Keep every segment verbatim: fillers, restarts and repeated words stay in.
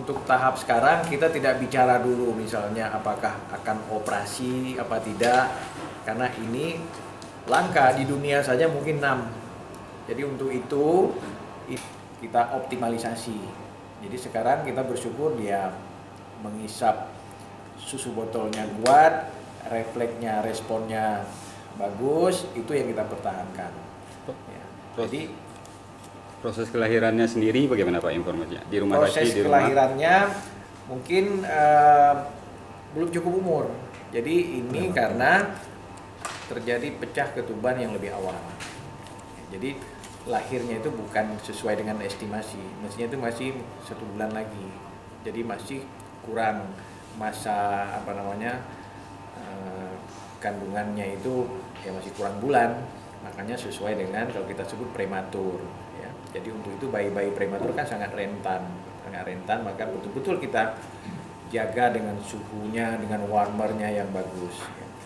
untuk tahap sekarang kita tidak bicara dulu misalnya apakah akan operasi apa tidak, karena ini langka di dunia saja mungkin enam. Jadi untuk itu kita optimalisasi. Jadi sekarang kita bersyukur dia mengisap susu botolnya kuat, refleksnya, responnya bagus, itu yang kita pertahankan. Ya. Jadi proses kelahirannya sendiri bagaimana Pak informasinya? Di rumah proses sakit, di rumah? kelahirannya mungkin uh, belum cukup umur. Jadi ini hmm. karena terjadi pecah ketuban yang lebih awal. Jadi lahirnya itu bukan sesuai dengan estimasi. Mestinya itu masih satu bulan lagi. Jadi masih kurang masa apa namanya uh, kandungannya itu ya masih kurang bulan. Makanya sesuai dengan kalau kita sebut prematur. Jadi untuk itu bayi-bayi prematur kan sangat rentan, sangat rentan, maka betul-betul kita jaga dengan suhunya, dengan warmernya yang bagus.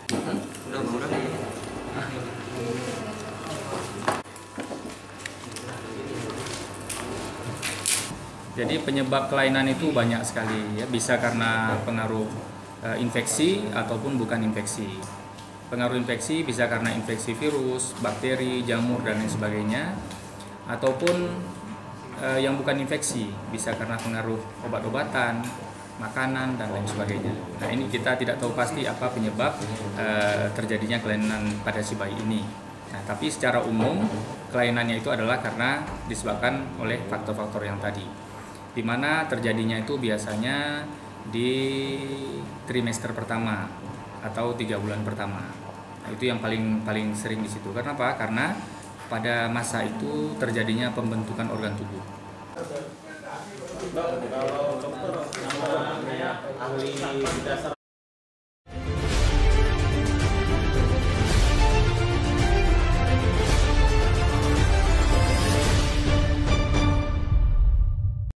Jadi penyebab kelainan itu banyak sekali, ya, bisa karena pengaruh e, infeksi ataupun bukan infeksi. Pengaruh infeksi bisa karena infeksi virus, bakteri, jamur dan lain sebagainya. Ataupun eh, yang bukan infeksi, bisa karena pengaruh obat-obatan, makanan dan lain sebagainya. Nah, ini kita tidak tahu pasti apa penyebab eh, terjadinya kelainan pada si bayi ini. Nah, tapi secara umum kelainannya itu adalah karena disebabkan oleh faktor-faktor yang tadi, di mana terjadinya itu biasanya di trimester pertama atau tiga bulan pertama. Nah, itu yang paling paling sering di situ. Karena apa? Karena pada masa itu terjadinya pembentukan organ tubuh. Kalau dokter nama ahli dasar